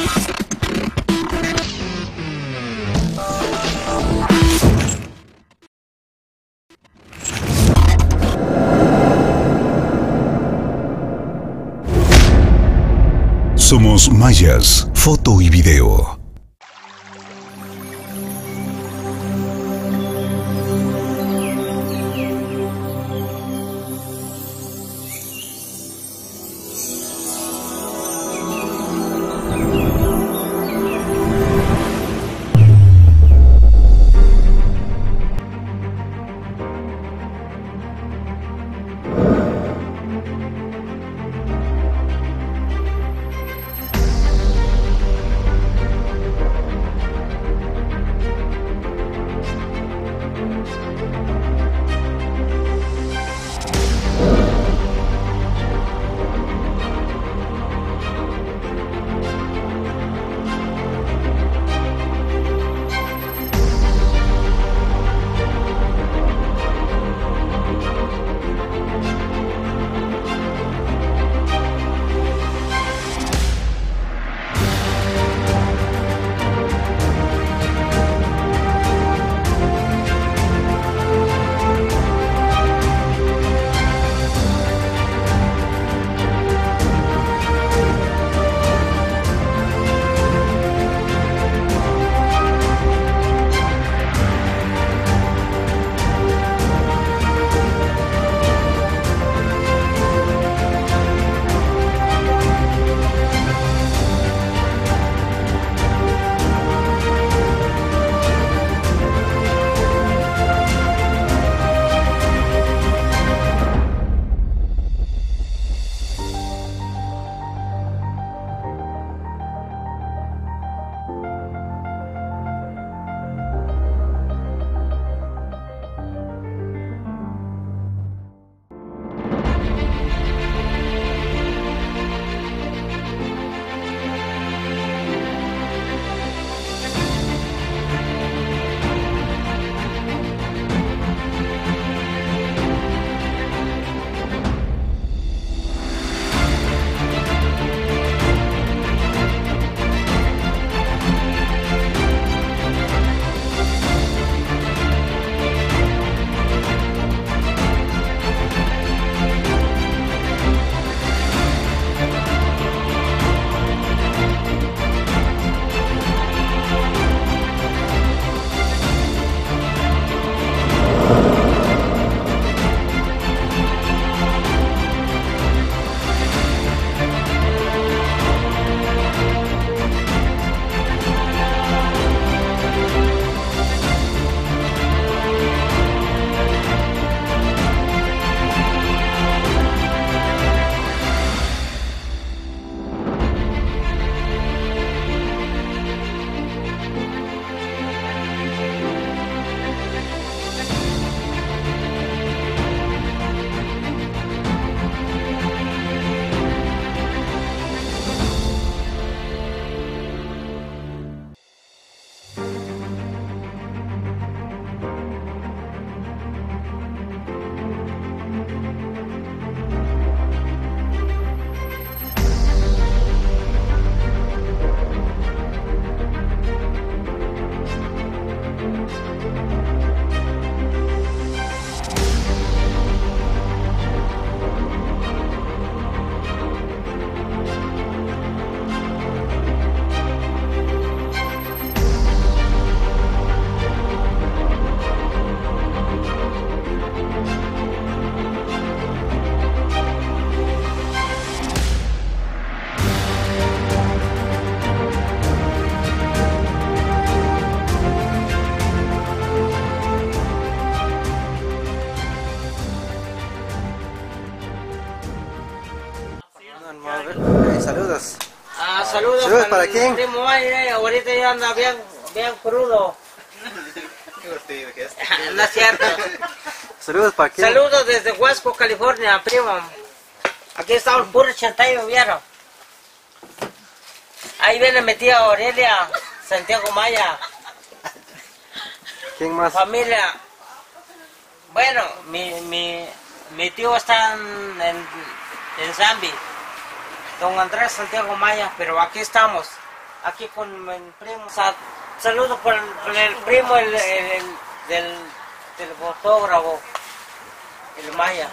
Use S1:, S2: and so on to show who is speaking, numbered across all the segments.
S1: Somos Mayas, foto y video.
S2: Saludos.
S3: Saludos.
S2: ¿Saludos para quién?
S3: Primo, ahorita ya anda bien crudo. No es cierto.
S2: Saludos para quién?
S3: Saludos desde Huasco, California, primo. Aquí está el puro chantayo, ¿vieron? Ahí viene mi tía Aurelia, Santiago Maya.
S2: ¿Quién más?
S3: Familia. Bueno, mi tío está en Zambi. Don Andrés Santiago Maya, pero aquí estamos. aquí con mi primo. Saludo con el primo del fotógrafo, el Maya.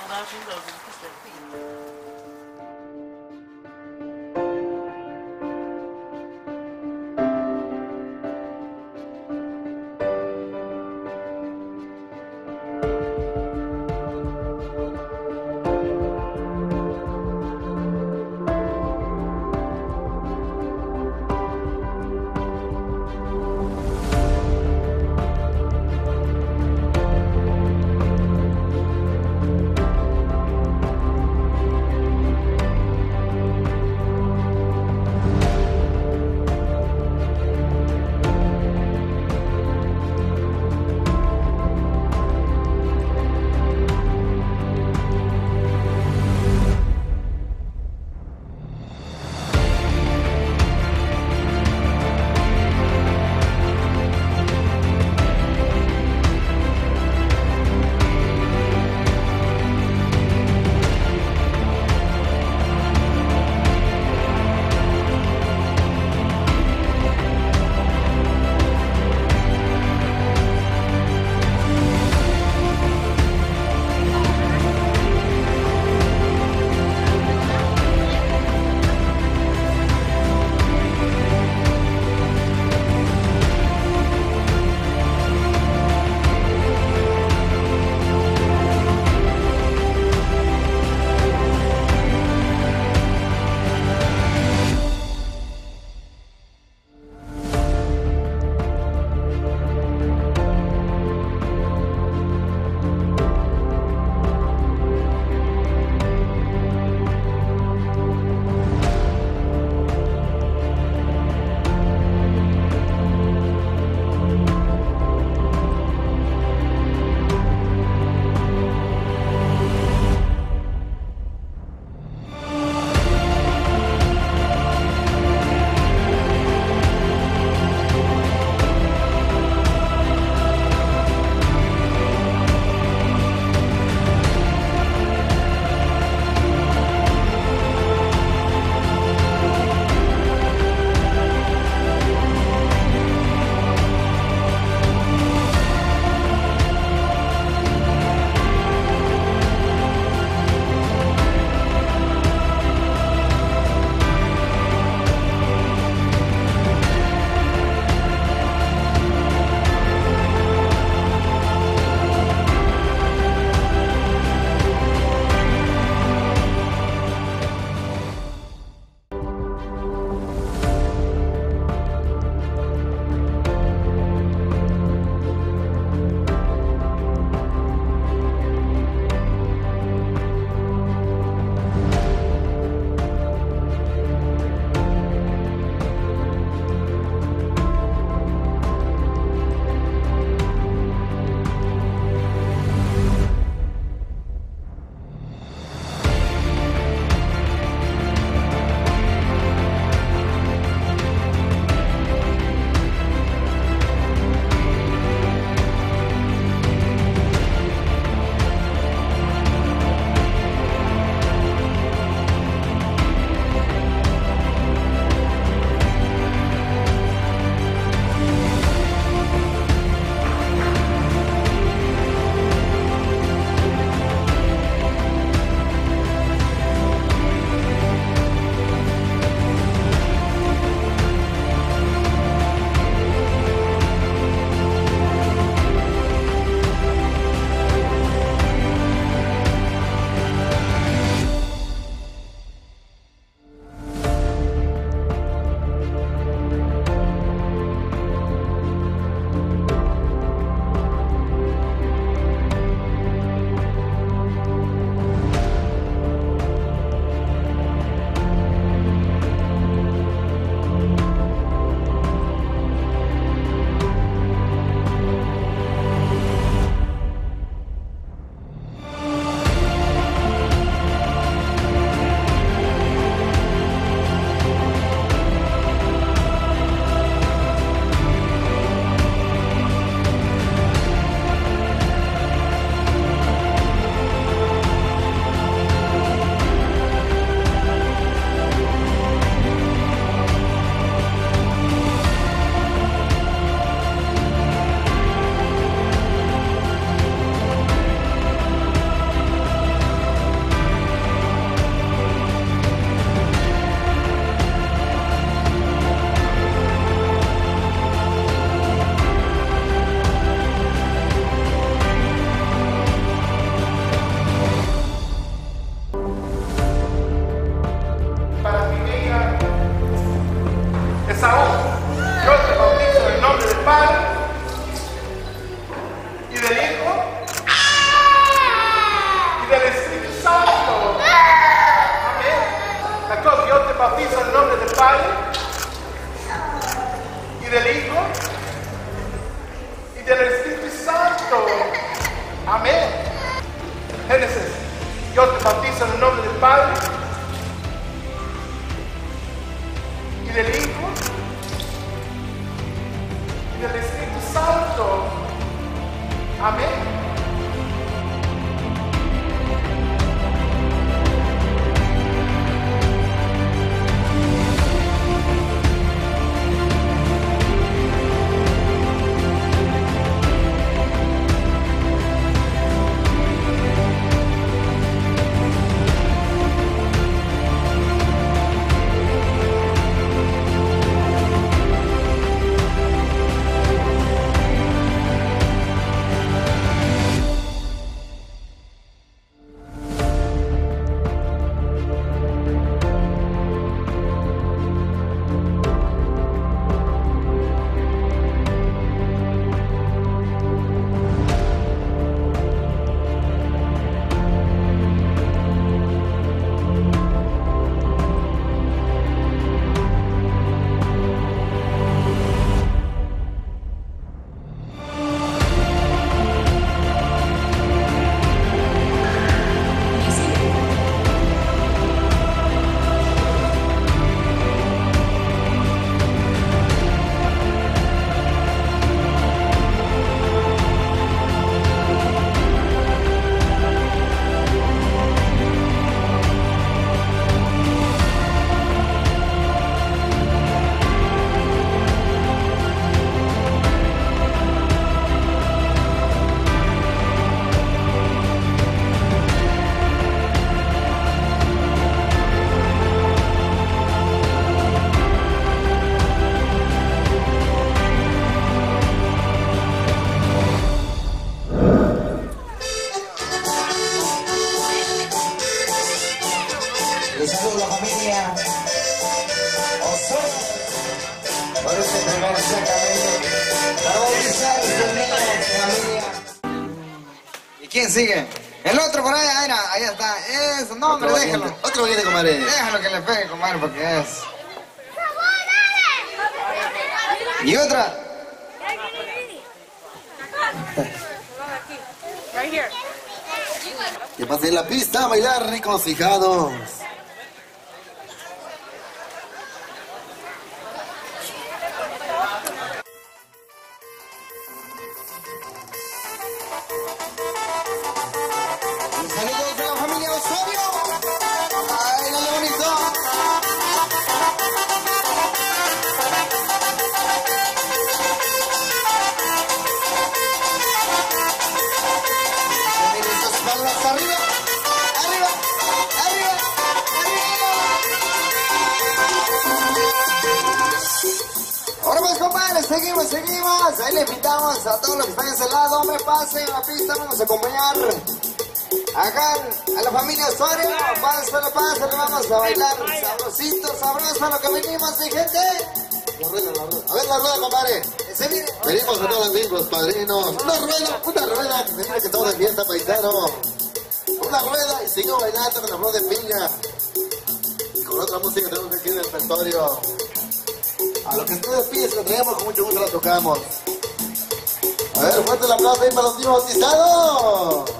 S4: Padre, y del Hijo, y del Espíritu Santo. Amén. Génesis. Yo te bautizo en el nombre del Padre, y del Hijo, y del Espíritu Santo. Amén.
S5: Les saludo a la familia Osorio por este primer sacramento para bautizar a estos niños, familia. ¿Y quién sigue? El otro por allá, mira, ahí está. Eso, no, hombre, déjalo.
S6: Otro viene, comadre.
S5: Déjalo que le pegue, comadre, porque es. Y otra.
S6: Que pasen la pista a bailar regocijados.
S5: Saludos de la familia Osorio. Ay, dale bonito. Sus palmas arriba, arriba, arriba, arriba. Ahora pues, compadres, seguimos. Ahí le invitamos a todos los que están en ese lado. Me pasen a la pista, vamos a acompañar acá a la familia Osorio. Pásale, vamos a bailar sabrosito, sabroso lo que venimos, mi gente.
S6: La rueda. A ver la rueda, compadre. Venimos a todos los mismos padrinos. Una rueda, que se mire que estamos de fiesta, paisano. Una rueda y sigo bailando con la flor de piña. Y con otra música tenemos aquí en el repertorio. A lo que ustedes piden, se lo traemos, con mucho gusto la tocamos. A ver, fuerte el aplauso ahí para los niños bautizados.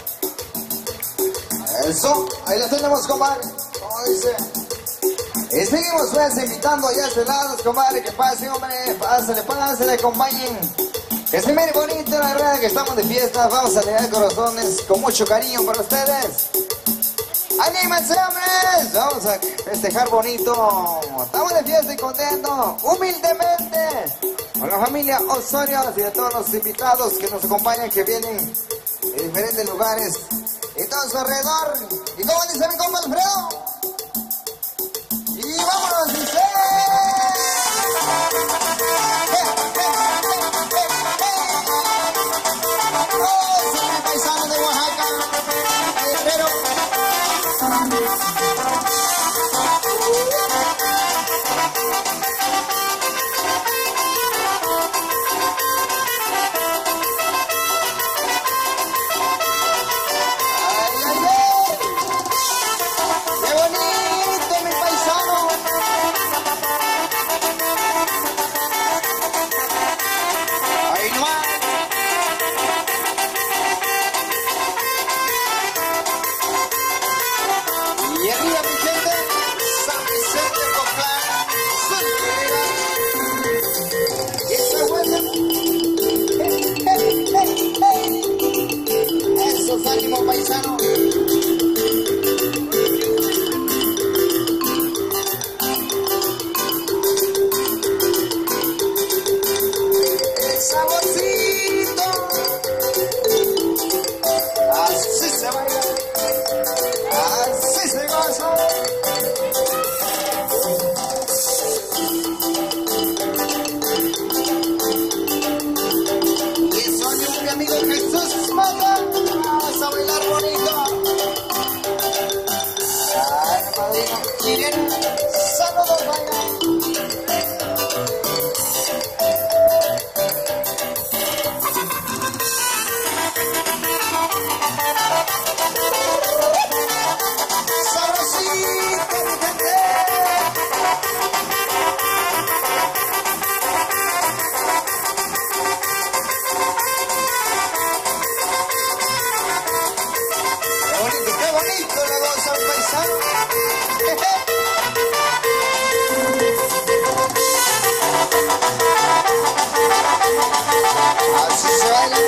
S5: Eso, ahí lo tenemos, compadre. Como dice. Y seguimos pues invitando allá a este lado, compadre, que pase, hombre, pásale, acompañen. Que se mire bonito, la verdad que estamos de fiesta, vamos a leer corazones con mucho cariño para ustedes. ¡Anímense, hombres! Vamos a festejar bonito. Estamos de fiesta y contentos, humildemente, con la familia Osorio y de todos los invitados que nos acompañan, que vienen de diferentes lugares y todo a su alrededor. ¿Y cómo dice mi compa Alfredo? ¡Y vámonos, dice! ¡Oh, soy mi paisano de Oaxaca! Guerrero. ¡Qué bonito, mi paisano! Así se baila.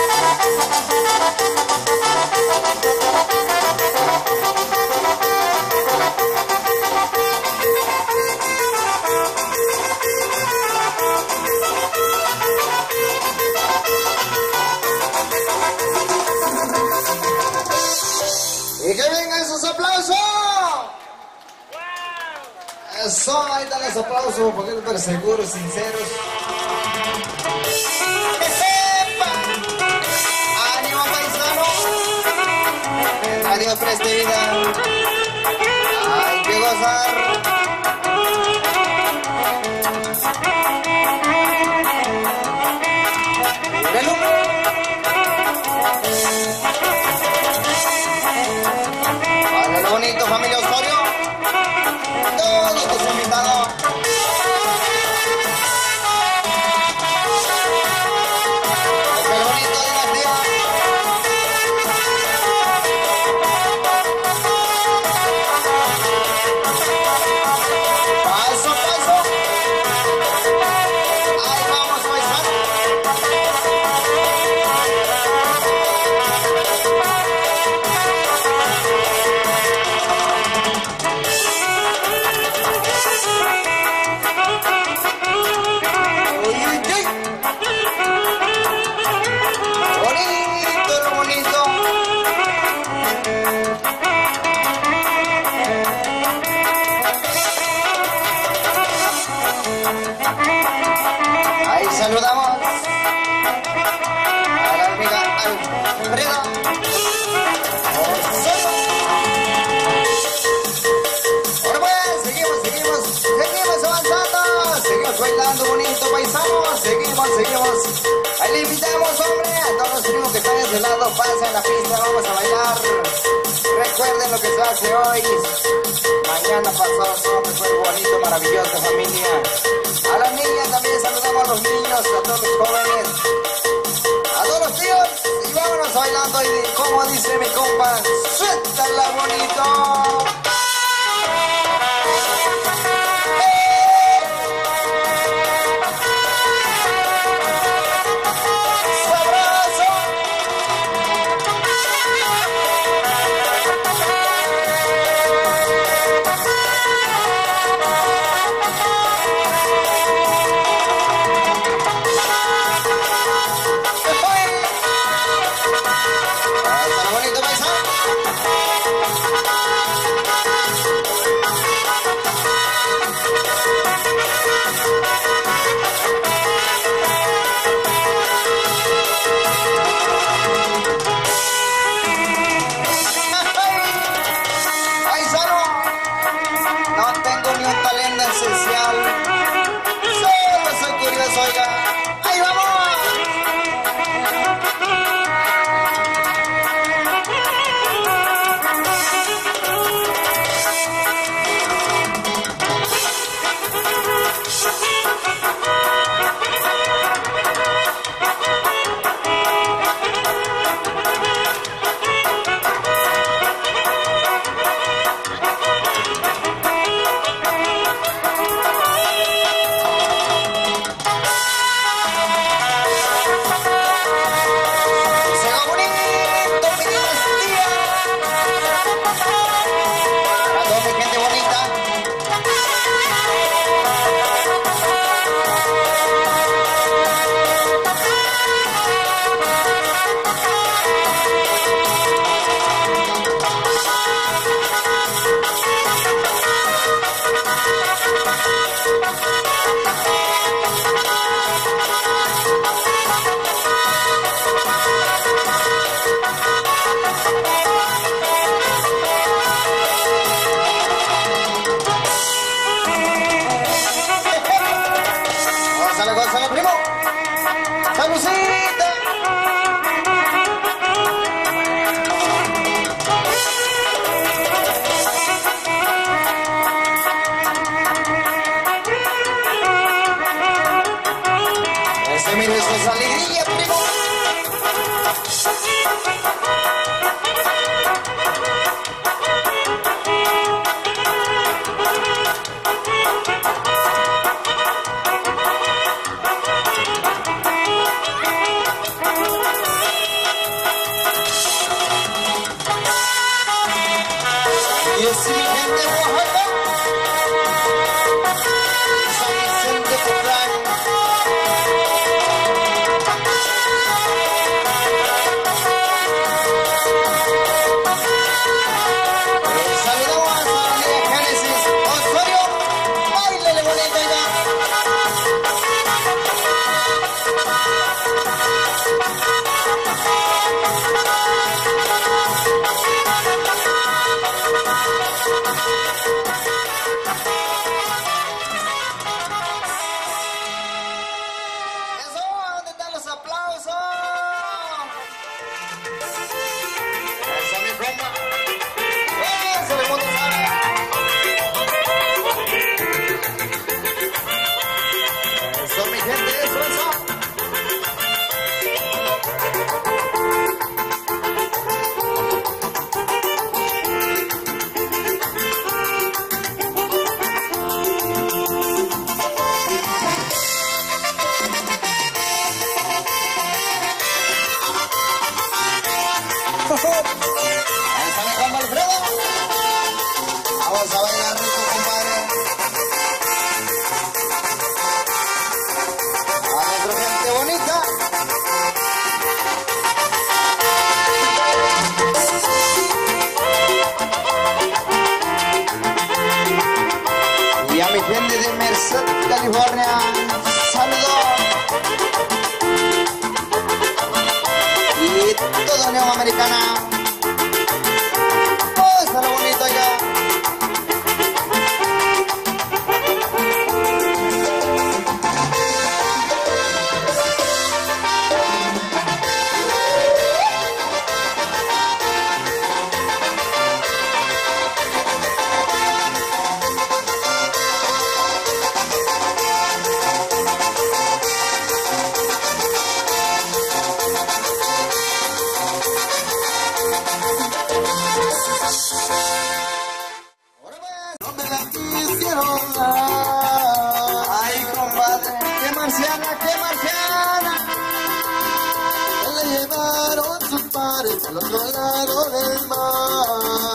S5: Y que vengan esos aplausos. Eso, ahí están los aplausos, un poquito pero seguros, sinceros. ¡Epa! ¡Ánimo, paisano! ¡Adiós, preste vida! ¡Hay que gozar! ¡Míralo! ¡Para lo bonito, familia Osorio! Todos tus invitados. Es el bonito dinastía. Paso, paso. Ahí vamos, paisano. Bonito, lo bonito. Ahí saludamos a la amiga Alfredo Osorio. Bueno pues, seguimos avanzando, seguimos bailando bonito paisano, seguimos. Ahí le invitamos, hombre, a todos los primos que están de ese lado, pasen a la pista, vamos a bailar. Recuerden lo que se hace hoy, mañana pasado, hombre, fue bonito, maravilloso, familia. A las niñas también saludamos a los niños, a todos los jóvenes, a todos los tíos, y vámonos bailando, y como dice mi compa, suéltala bonito. Bonito paisano. Paisano, no tengo ni un talento esencial, solo soy curioso, oiga. ¡Ahí vamos! Gózalo, primo. ¡Salucita! Ese mire su salidilla, primo. California. Saludos. Y toda Unión Americana. Oh, está lo bonito allá. Ay, compadre, qué marciana, qué marciana.
S6: Le llevaron sus pares al otro lado del mar.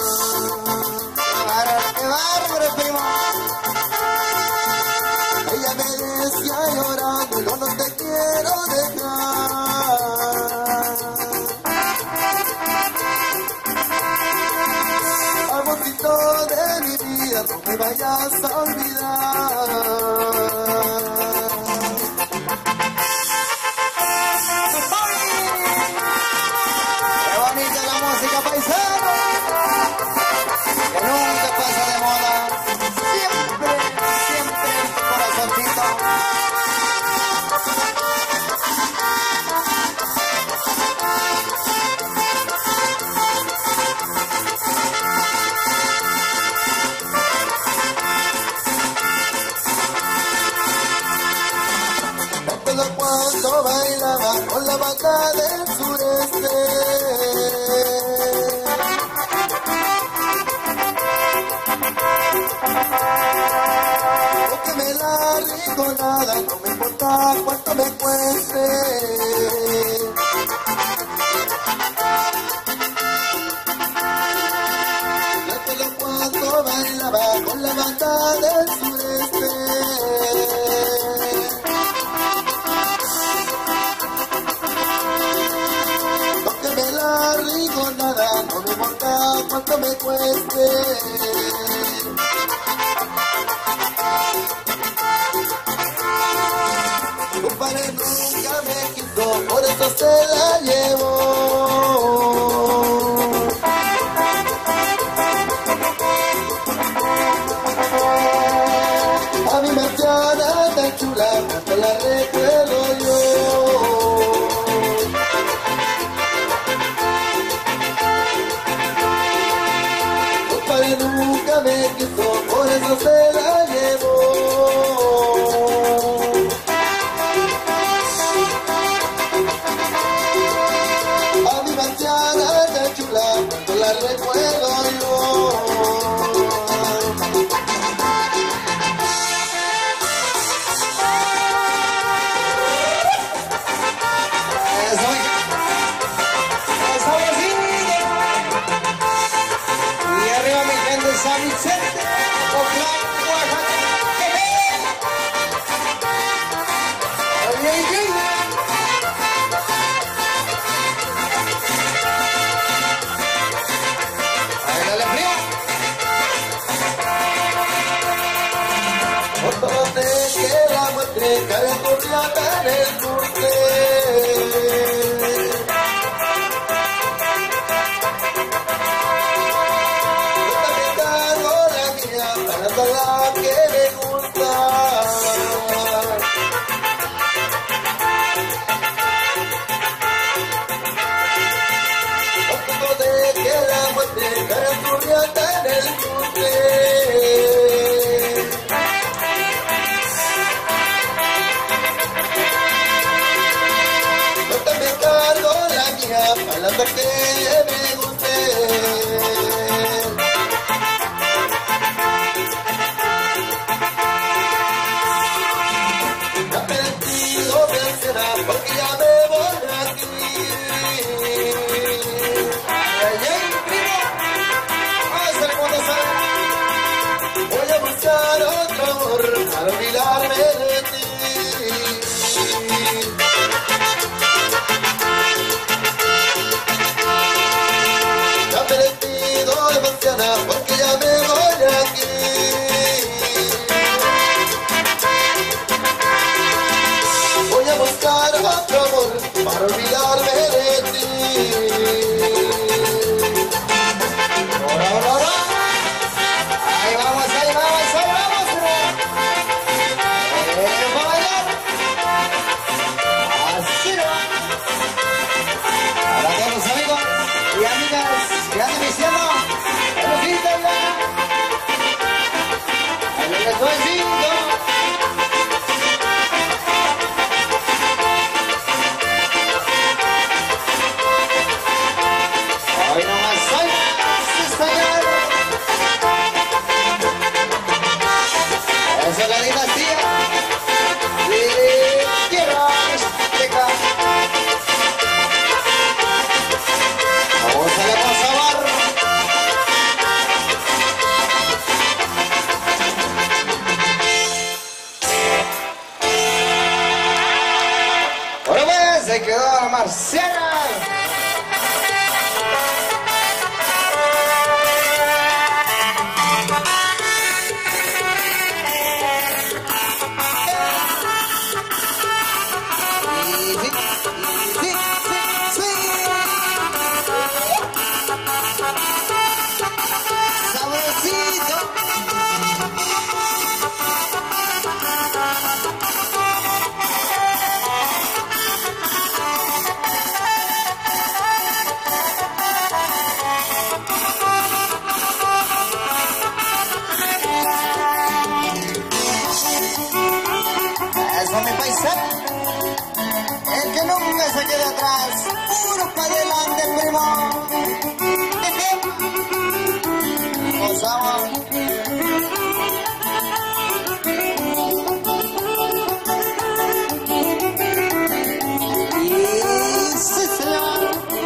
S5: Qué bárbaro, primo.
S6: Ella me decía llorando, yo no te quiero dejar. Amorcito de mi vida, no me vayas a olvidar.
S5: Qué bonita la música paisana, que nunca pasa de moda. Siempre, siempre en tu corazoncito.
S6: Recuerdo cuando bailaba con la banda del sureste. Porque me la rigonada, no me importa cuánto me cueste. Recuerdo cuando bailaba con la banda del sureste. Me la rigonada, no me importa cuánto me cueste. Tu padre nunca me quiso, por eso se la llevó. A mi marciana tan chula, hasta la recuerdo yo. Nunca me quiso, por eso se la llevó. A mi marciana tan chula, cuando la recuerdo yo.
S5: San Vicente, Oaxaca,
S6: Donde que la muestre, cada corriata en el norte. La que le gusta. A punto de que la muerte cara turriata en el monte. Yo también cargo la mía para la que me guste. Porque ya me voy de aquí. Voy a buscar otro amor para olvidarme de ti. buscar otro amor para olvidarme de ti.
S5: Ahí vamos, ahí vamos, ahí vamos. Vamos a bailar. Así no. Para todos los amigos y amigas que andan diciendo, felicítala. Ahí le estoy diciendo. Hoy nomás soy señor. Esa es la dinastía. Y quiero explicar. Vamos a la cosa barra. Bueno pues, se quedó la marciana. Eso mi paisano, el que nunca se quede atrás, puro para adelante, primo. Gozamos. Y sí, señor.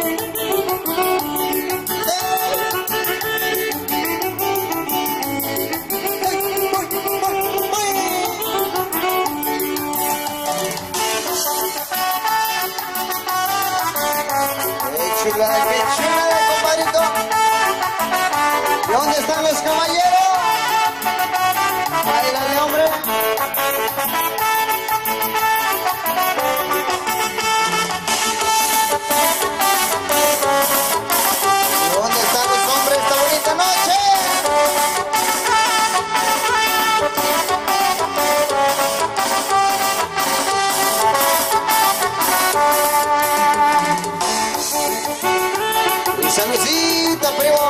S5: Qué chula, compadrito. ¿Y dónde están los caballeros? Báilale, hombre. ¿Y dónde están los hombres esta bonita noche? Saludcita, primo.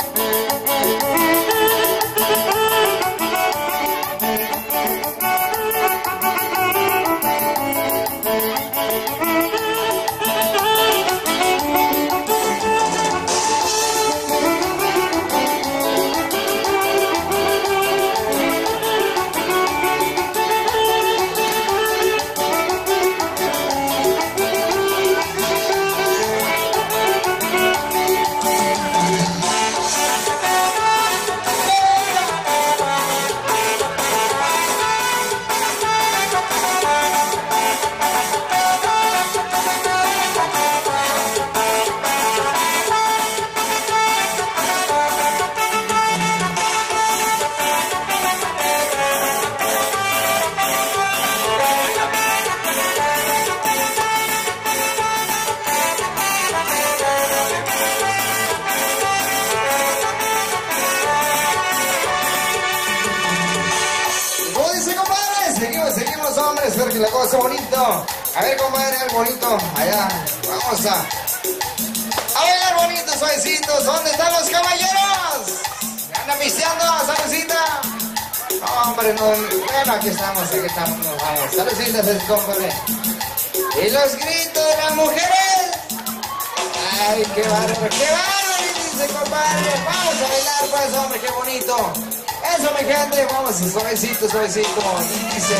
S5: Seguimos, hombre, espero que la cosa bonito. A ver, compadre, algo bonito. Allá, vamos a bailar bonito, suavecitos. ¿Dónde están los caballeros? ¿Andan pisteando? ¿Saludcita? No, hombre, no. Bueno, aquí estamos, nos vamos. Saludcitas, compadre. Y los gritos de las mujeres. Ay, qué bárbaro, dice, compadre. Vamos a bailar, pues, hombre, qué bonito. Eso, mi gente, vamos, suavecito, suavecito. Y dice.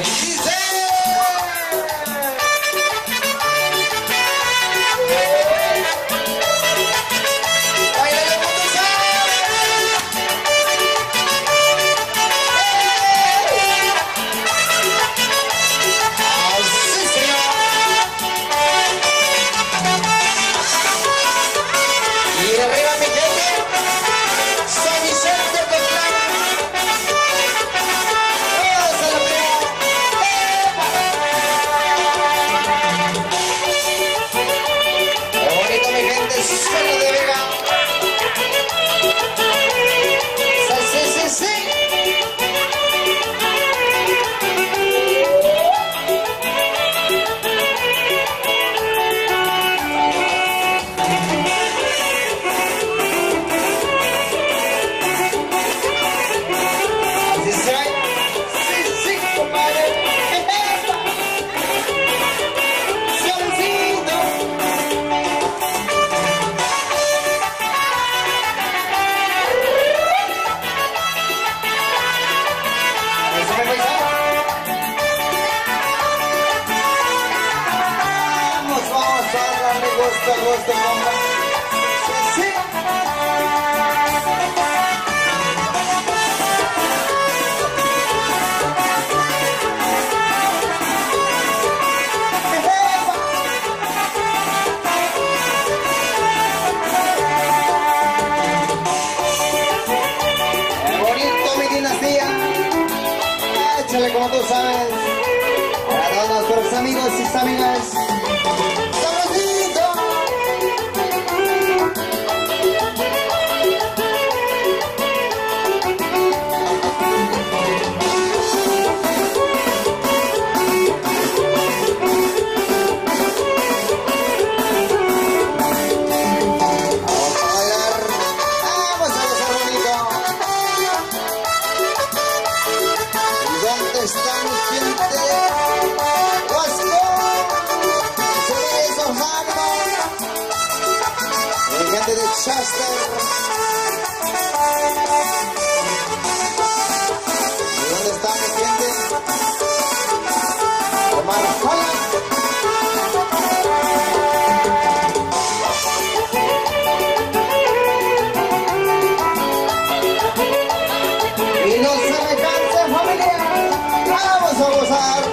S5: ¡Báilale, muchacha! ¡Así, señor! Y arriba, mi gente, San Vicente de Plan. gusto, compa. Sí, sí. El bonito mi dinastía. Échale como tú sabes. Para todos nuestros amigos y amigas. Chester. ¿Y dónde está mi gente? Omar Fala. Y no se me canse, familia. Vamos a gozar.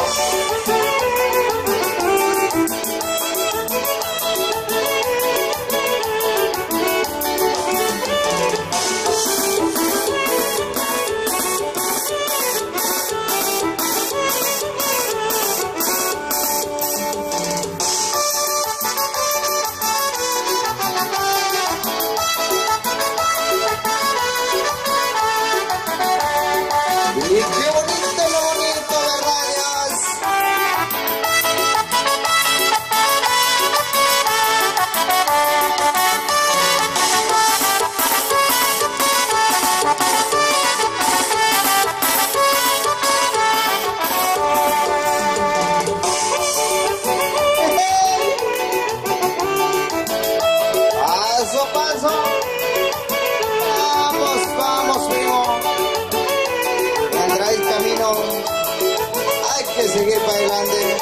S5: Hay que seguir para adelante.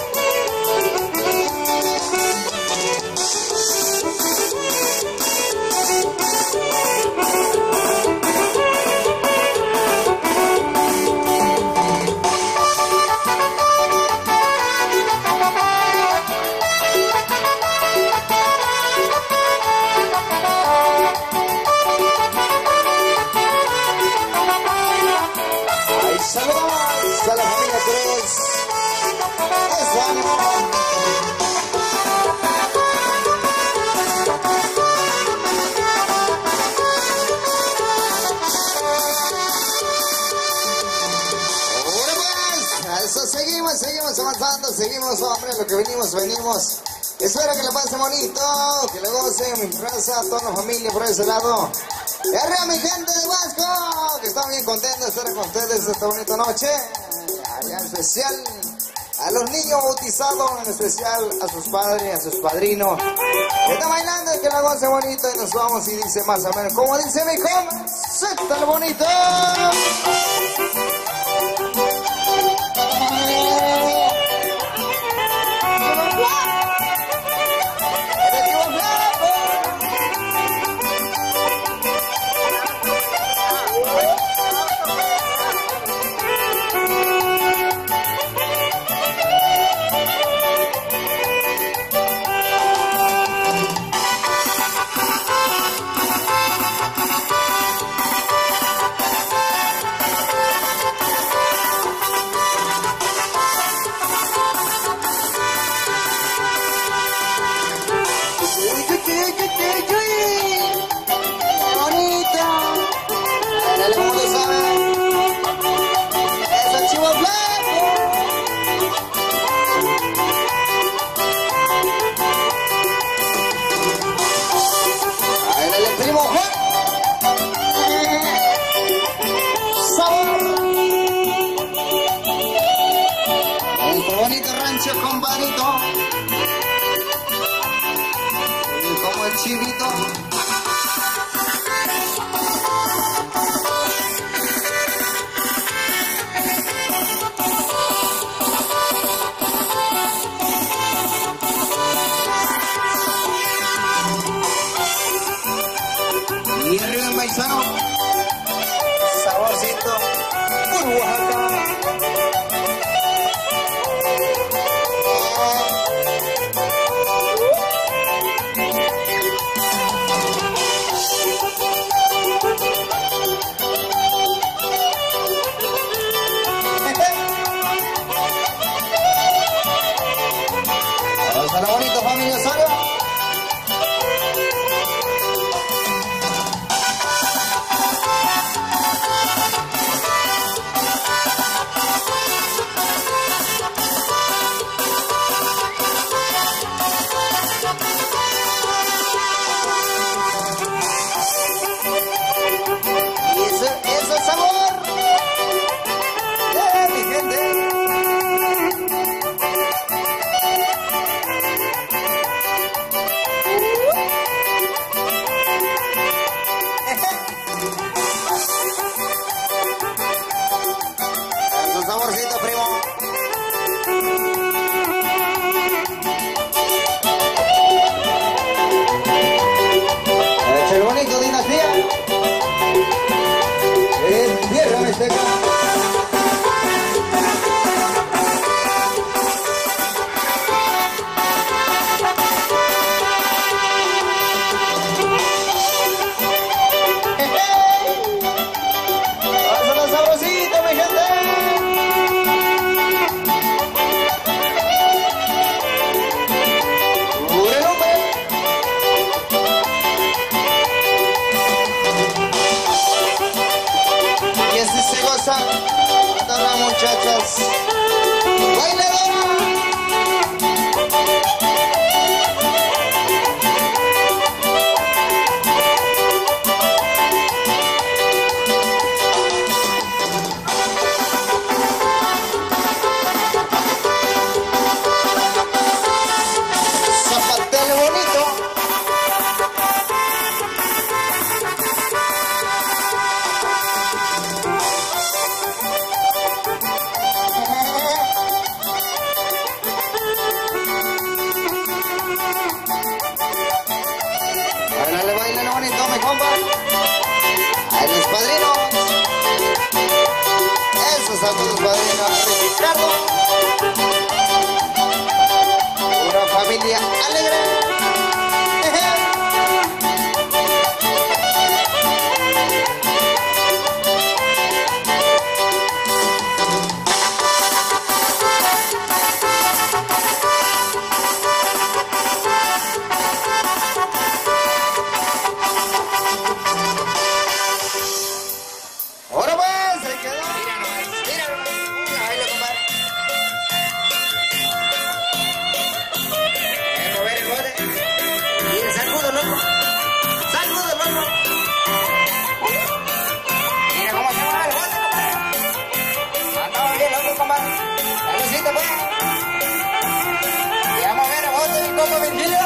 S5: Ay, saludos a la familia Cruz. Eso, ánimo. Eso, seguimos avanzando, seguimos, hombre, lo que venimos. Espero que le pase bonito, que le gocen, mi raza, toda la familia por ese lado. Y arriba mi gente de Vasco, que están bien contentos de estar con ustedes esta bonita noche. En especial a los niños bautizados, en especial a sus padres, a sus padrinos. Que están bailando y que la gocen bonito y nos vamos y dice más o menos, como dice mi compa, suéltalo bonito. Compadrito, como el chivito. A los padrinos. Esos saludos, padrinos. Ricardo. Una familia alegre. Ahora pues, se quedó. Mira nomás, mira nomás. Baila, compadre. Mover el bote. Mira, sacudo, loco. Sacudo, loco. Mira cómo se mueve el bote, compadre. Andamos bien, loco, compadre. Saludcita, pues. Y vamos a ver el bote y cómo Virgilio.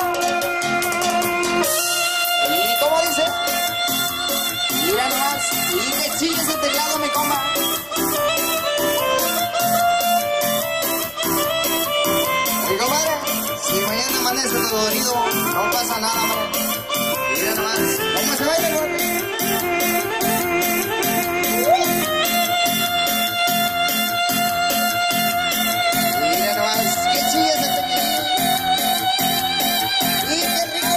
S5: ¿Y cómo dice? Mira nomás, y que sigue ese teclado, mi compa. Oye, compadre, si mañana amanece dolorido, no pasa nada, man. Mira nomás, ¿cómo se baila, güey? Mira nomás, que sigue ese teclado. Y qué rico.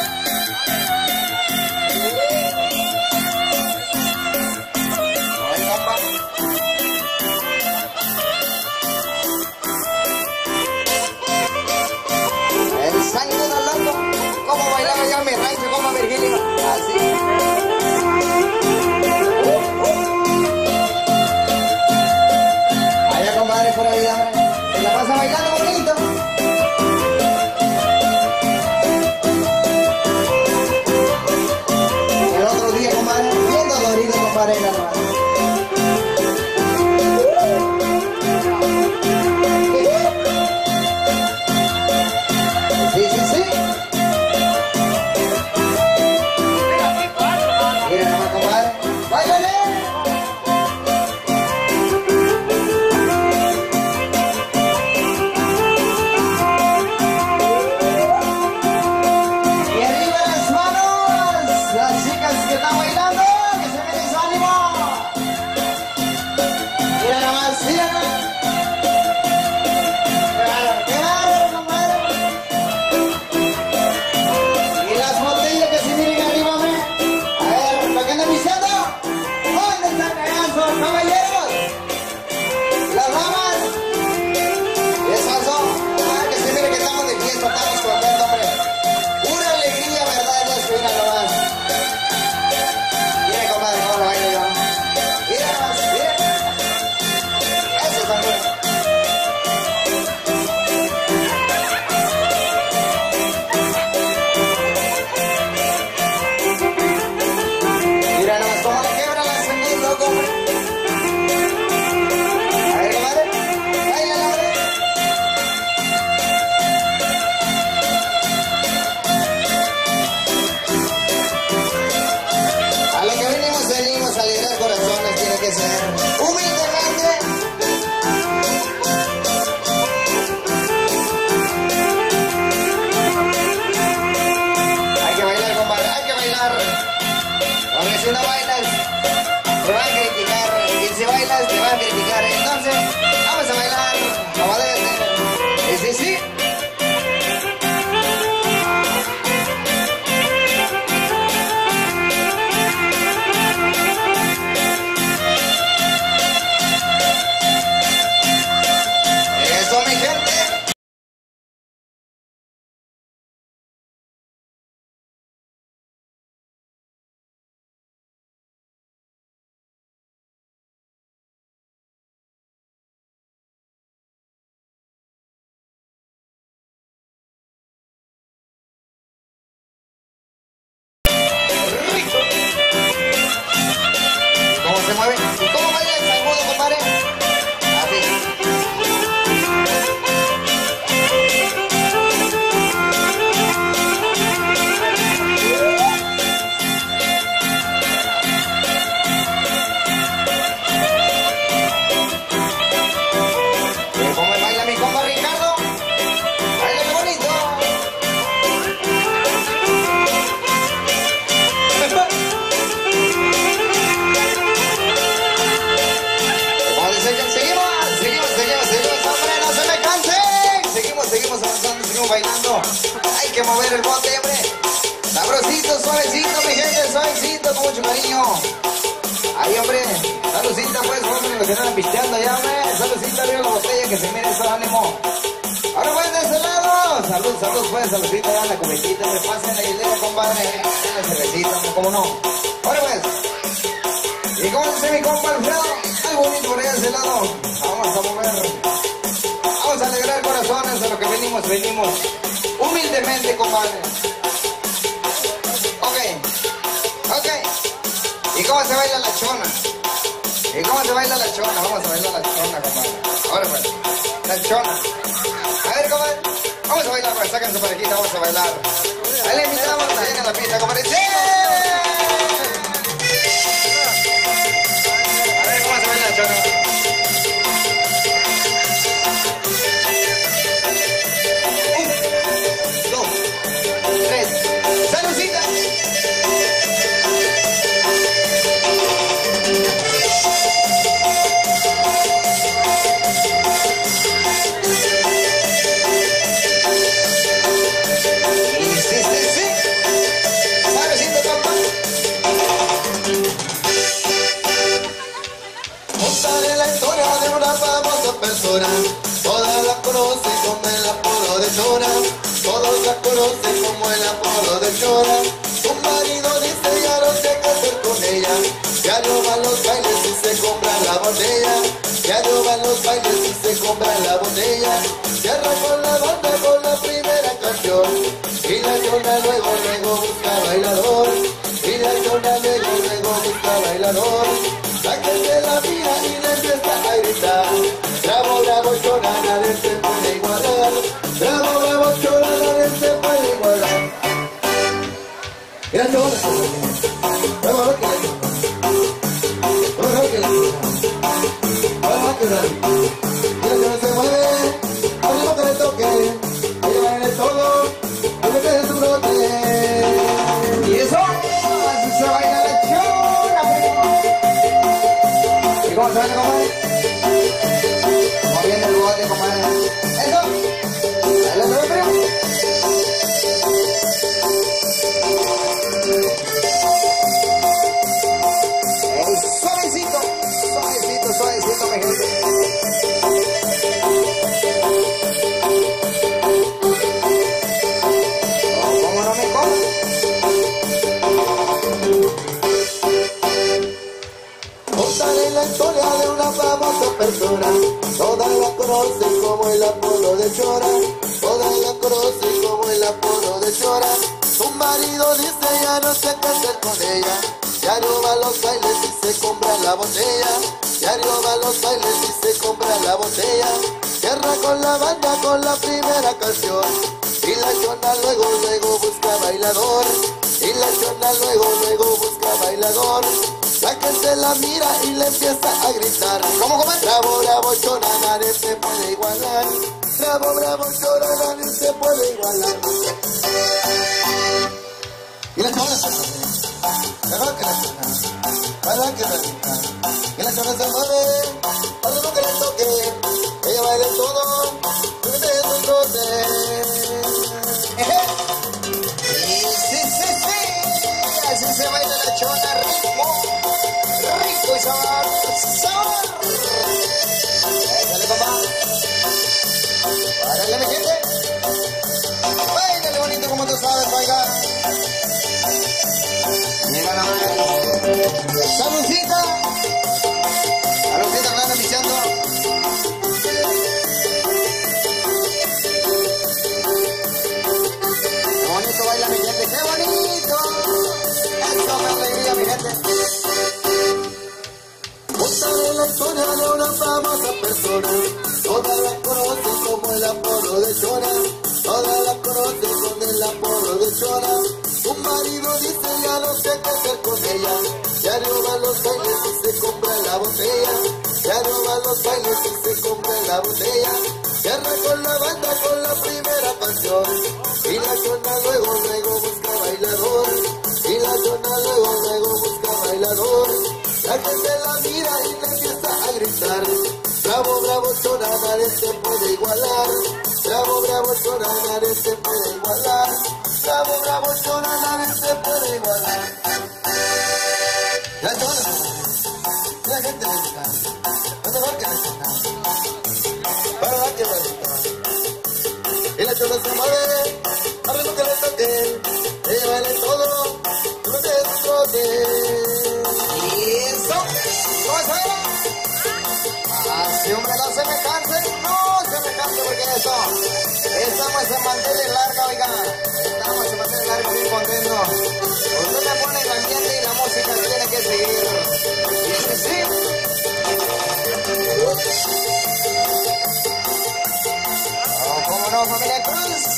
S5: El sangre del loco, como bailaba yo en mi rancho, como Virgilio, así. Vaya, compadre, por ahí, hombre, se la pasa bailando bonito. El otro día, compadre, bien dolorido, compadre, nada más. Sí, sí, sí. Mira nomás, compadre. ¡Báilale! Y arriba las manos, las chicas que están bailando, que se den su ánimo. Mira nomás, mira nomás. ¡Qué bárbaro, compadre! Y las botellas que se miren arriba, hombre. A ver, ¿lo que andan diciendo? ¿Dónde están esos caballeros? Las damas. Eso, que se mire que estamos de fiesta, estamos contentos, hombre. Pura alegría, ¿verdad? Ya se mira nomás. Mire, compadre, cómo lo bailo yo. Mira nomás, mire. Eso también. Mira nomás cómo le quebra la sangre, loco, hombre. A ver, compadre, baila, hombre. bailando. Hay que mover el bote, hombre. Sabrosito, suavecito, mi gente, suavecito, con mucho cariño. Ahí, hombre, saludcita, pues, hombre, los que andan pisteando allá, hombre. Saludcita, arriba la botella, que se mire eso, ánimo. Ahora, pues, de ese lado. Salud, salud, pues, saludcita, allá en la cubetita, me pasen la hilera, compadre. La cervecita, ¿cómo no? Ahora, pues. Y como dice mi compa Alfredo, algo bonito por allá de ese lado. Vamos a mover. Vamos a alegrar corazones a lo que venimos humildemente, compadre. Ok. ¿Y cómo se baila la chona? Vamos a bailar la chona, compadre. Ahora pues, la chona. A ver, compadre. Vamos a bailar, pues, sacan su parejita, vamos a bailar. Ahí le invitamos a que a la pista, compadre. ¡Sí! A ver, ¿cómo se baila la chona?
S6: Todas la conocen como el apodo de Chora. Todos la conocen como el apodo de Chora. Su marido dice ya no sé qué hacer con ella. Ya no van los bailes y se compra la botella. Ya no van los bailes y se compra la botella. Cierra con la banda con la primera canción. Y la Chona luego busca bailador. Y la Chona luego busca bailador. La gente la mira y le empieza a gritar. Bravo, bravo, Chona, nadie se puede igualar. Bravo, bravo, Chona, nadie se puede igualar. Y la Chona, bravo, que la Chona se mueve, al ritmo que le toque. Ella baila todo, al que de su brote.
S5: Y eso, así se baila la chona, primo. ¿Y cómo se baila, compadre? Moviendo el bote, compadre. Eso. Bailando, primo. Suavecito, suavecito, suavecito, mi gente. ¿Cómo no me comes?
S6: Contaré la historia de una famosa persona. Todas la conocen como el apodo de Chora. Todas la conocen como el apodo de Chora. Su marido dice ya no sé qué hacer con ella. Ya no va a los bailes y se compra la botella. Ya no va a los bailes y se compra la botella. Cierra con la banda con la primera canción. Y la Chona luego busca bailador. Y la Chona luego busca bailador. La gente la mira y le empieza a gritar.
S5: ¿Cómo?
S6: Bravo, bravo, Chona, nadie se puede igualar. Bravo, bravo, Chona, nadie se puede igualar. Y la Chona se mueve. Mejor que la Chona. Para que la Chona. Y la Chona se mueve. Al ritmo que le toque. Ella baila todo. Porque te es un trote.
S5: Sí. Así se baila la chona, rico y sabor. Échale, papá. Párale, mi gente. Báilale bonito como tú sabes bailar. Mira la madre. Saludcita. Saludcita, que anda pichando. Qué bonito baila mi gente, qué bonito. Eso me alegría, mi gente.
S6: Contaré la historia de una famosa persona. Todas la conocen como el apodo de Chora. Todas la conocen con el apodo de Chora. Su marido dice ya no sé qué hacer con ella. Ya no va a los bailes y se compra la botella. Ya no va a los bailes y se compra la botella. Cierra con la banda con la primera canción. Y la Chona luego busca bailador. Y la Chona luego busca bailador. La gente la mira y le empieza a gritar. Bravo, bravo, Chona, nadie se puede igualar. Bravo, bravo, chora, nadie te puede igualar. Bravo, bravo, chora, nadie te puede igualar. La chora, la gente mexicana, es mejor que mexicana. Para la tierra y la chora se mueve, arriba que le toque, ella baila en todo, no te destrote.
S5: Y eso, ¿cómo se baila? Así, hombre, no se me canse, porque estamos en mantener larga, oiga, estamos en mantener larga, bien contentos. Usted me pone el ambiente y la música tiene que seguir. Y sí. Oh, ¿cómo no, familia Cruz?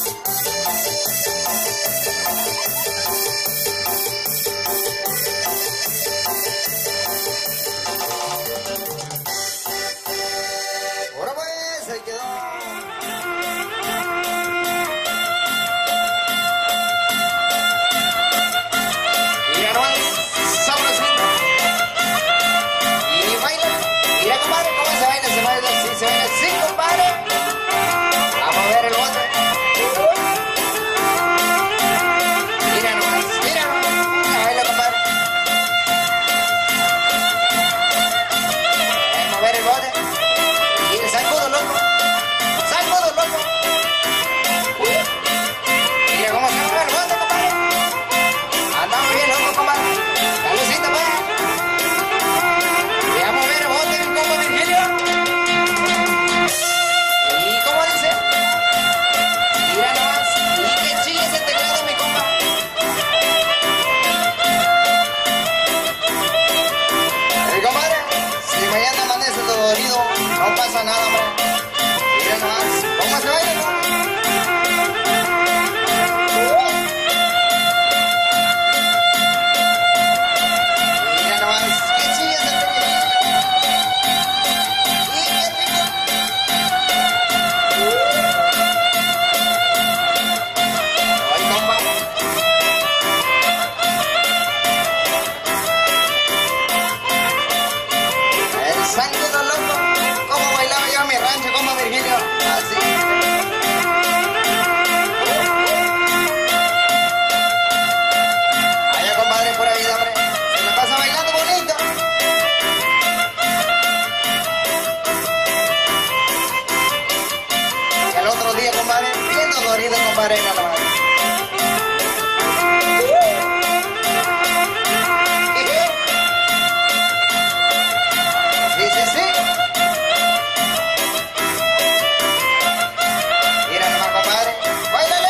S5: Ahora pues, ahí quedó. Mira nomás, sabrosito. Y baila. Mira, compadre, cómo se baila, sí, se baila así, compadre. Vamos a ver el bote. Mira nomás, la baila, compadre. Vamos a ver el bote. Mira, sacudo, loco. Mira cómo se mueve el bote, compadre. Andamos bien loco, compadre. La lucita, pues. Y vamos a ver el bote, el combo Virgilio. ¿Y cómo dice? Mira nomás. Y que chille ese teclado, mi compa. Compadre, si mañana amanece dolorido, no pasa nada, hombre. Mira nomás. ¿Cómo se baila, no? Mira nomás, qué chilla ese tequilillo. Y qué rico. Ay, compa. El zancudo loco. ¿Cómo bailaba yo en mi rancho, como Virgilio? Así. Allá, compadre, pura vida, hombre. Se la pasa bailando bonito. Y el otro día, compadre, bien dolorido, compadre, nada más. Sí. Mira nomás, compadre. ¡Báilale!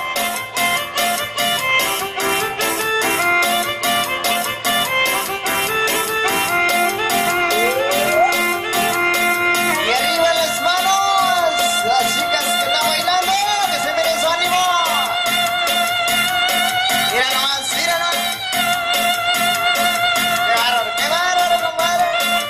S5: Y arriba las manos, las chicas que están bailando, que se miren su ánimo. Mira nomás, mira nomás. Qué bárbaro, compadre.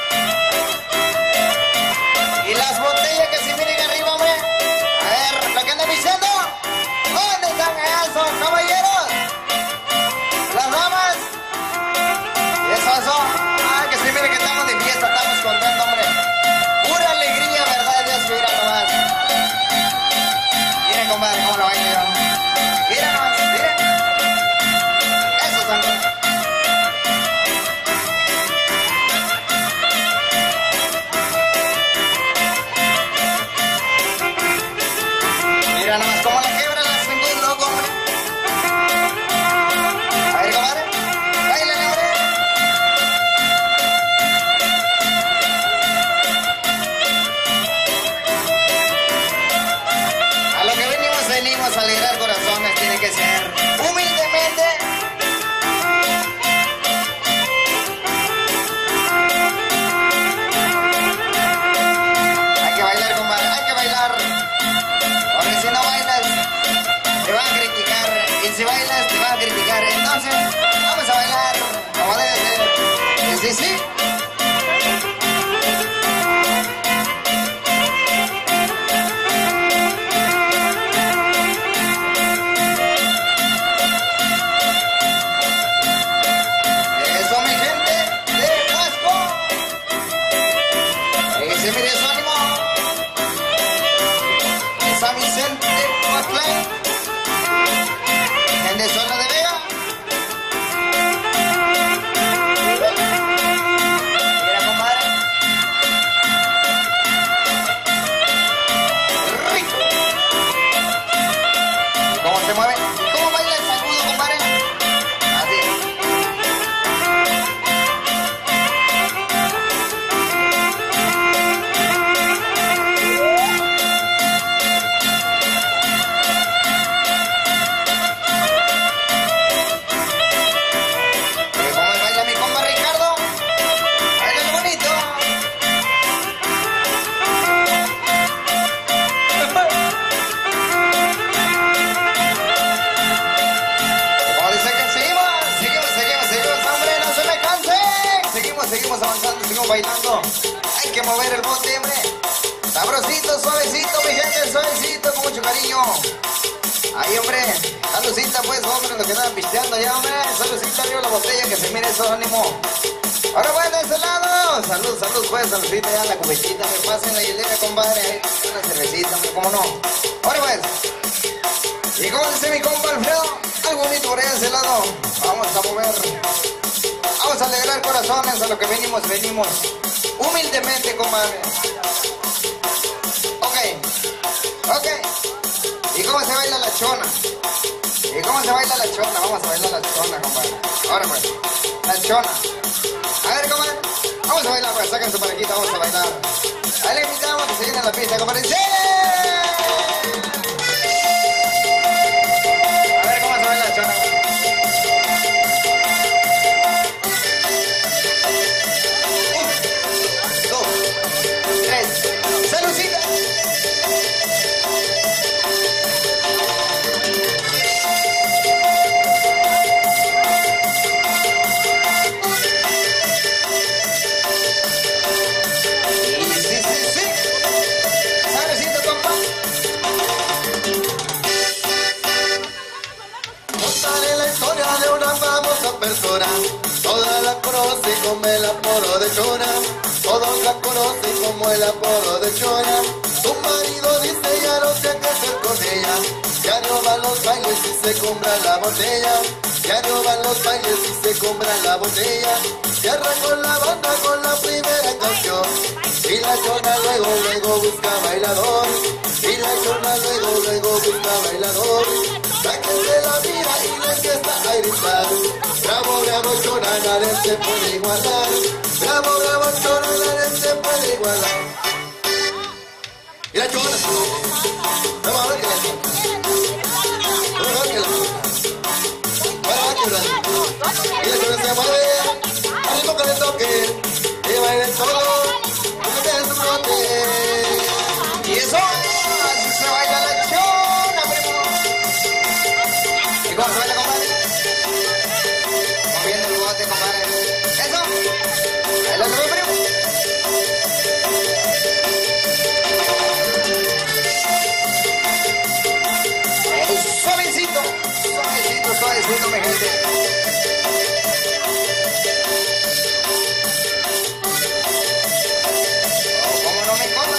S5: Y las botellas que se miren arriba, hombre. A ver, lo que andan diciendo. ¿Dónde están esos caballeros? Las damas. Eso. Ah, que se miren que estamos de fiesta, estamos contentos, hombre. Pura alegría, verdad, Dios, mira nomás. Miren, compadre, cómo lo bailo yo. Mira nomás, miren. Eso también. Mira nomás cómo la quebra la cintura, loco, hombre. A ver, compadre. Báilale, hombre. A lo que venimos a alegrar corazones, tiene que ser humildemente. Hay que bailar, compadre, hay que bailar. Porque si no bailas, te van a criticar. Y si bailas, te van a criticar. Entonces, vamos a bailar como debe ser. Sí. estamos bailando. Hay que mover el bote, hombre. Sabrosito, suavecito, mi gente, suavecito, con mucho cariño. Ahí, hombre, saludcita, pues, hombre, lo que andan pisteando ya, hombre. Saludcita arriba la botella, que se mire eso, ánimo. Ahora, bueno, de ese lado. Salud, salud, pues, saludcita ya, la cubetita, me pasen la hielera, compadre. Una cervecita, hombre, cómo no. Ahora, pues. Y como dice mi compa Alfredo, algo bonito por ahí de ese lado. Vamos a mover. Vamos a alegrar corazones a lo que venimos. Humildemente, compadre. Ok. ¿Y cómo se baila la chona? Vamos a bailar la chona, compadre. Ahora pues, la chona. A ver, compadre. Vamos a bailar, pues, saquen su parejita, vamos a bailar. Ahí le invitamos que se viene a la pista, compadre. ¡Sí! A ver cómo se baila la chona. 1, 2, 3. ¡Saludcita!
S6: Persona, todas la conocen como el apodo de chona, todos la conocen como el apodo de chona. Su marido dice ya no sé qué hacer con ella, ya no van los bailes y se compra la botella, ya no van los bailes y se compra la botella. Cierra con la banda con la primera canción y la chona luego busca bailador, y la chona luego busca bailador. La que se la mira y la empieza a gritar, bravo, bravo, chona, nadie se puede igualar, bravo, bravo, chona, nadie se puede igualar. Y la chona, vamos a ver que la y la chona se mueve, al ritmo que le toque, y baila todo, porque te es un brote.
S5: Y eso, así se baila la chona, primo. ¿Y cómo se baila, compadre? Moviendo el bote, compadre. Eso, ahí lo sube, primo. Suavecito, mi gente. Oh, ¿cómo no me comas?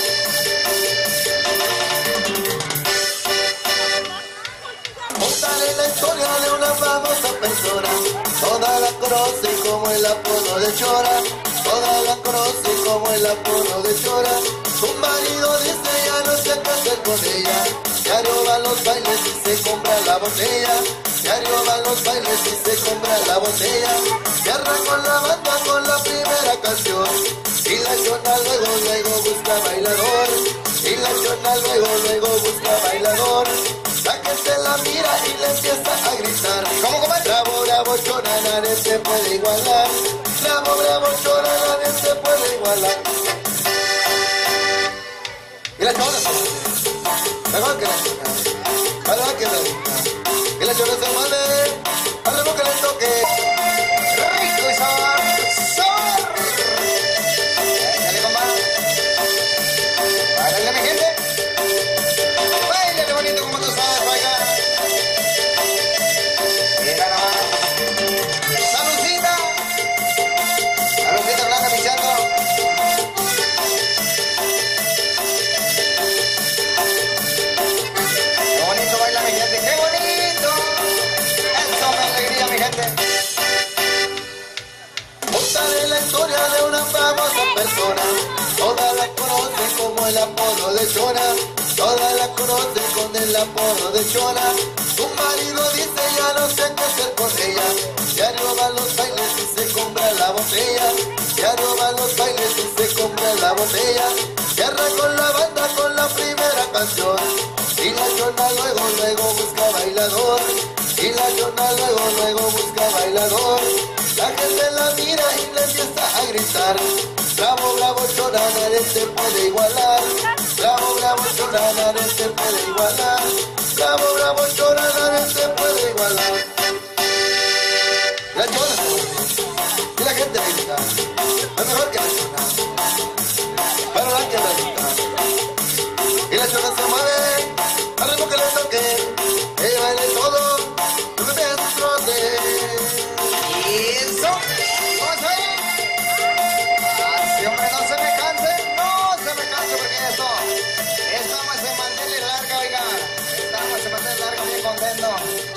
S6: Contaré la historia de una famosa persona, toda la conocen como el apodo de chora, toda la conocen como el apodo de chora. Su marido dice ya no sé qué hacer con ella, diario va a los bailes y se compra la botella, diario va a los bailes y se compra la botella. Cierra con la banda con la primera canción y la chona luego busca bailador, y la chona luego busca bailador. La gente la mira y le empieza a gritar,
S5: ¿cómo, compadre?
S6: Bravo, bravo, chona, nadie se puede igualar, bravo, bravo, chona, nadie se puede igualar. Y la chona, mejor que la chona, mejor que la chona. Y la chona se mueve, al ritmo que le toque,
S5: Rico y sabor. Dale, compadre. Báilale, mi gente. Báilale bonito como tú sabes bailar. Mira nomás. Saludcita. Saludcita blanca, mi chato. Qué bonito baila, mi gente. Qué bonito. Eso me alegría, mi gente.
S6: Contaré la historia de una famosa persona, todas la conocen como el apodo de chona, todas la conocen con el apodo de chona. Su marido dice ya no sé qué hacer con ella, diario va a los bailes y se compra la botella, diario va a los bailes y se compra la botella. Cierra con la banda con la primera canción y la chona luego busca bailador, y la chona luego busca bailador. La gente la mira y le empieza a gritar, bravo, bravo, chona, nadie se puede igualar, bravo, bravo, chona, nadie se puede igualar, bravo, bravo, chona, nadie se puede igualar. La chona, y la gente le grita, es mejor que la chona, pero la que resulta. Y la chona se mueve, al ritmo que le toque, ella baila y todo, lo que empieza su trote.
S5: Y eso, vamos a ir. Así, hombre, no se me canse, porque esto vamos a mantenerle larga, oiga. Esta vamos a mantenerle larga, bien contento.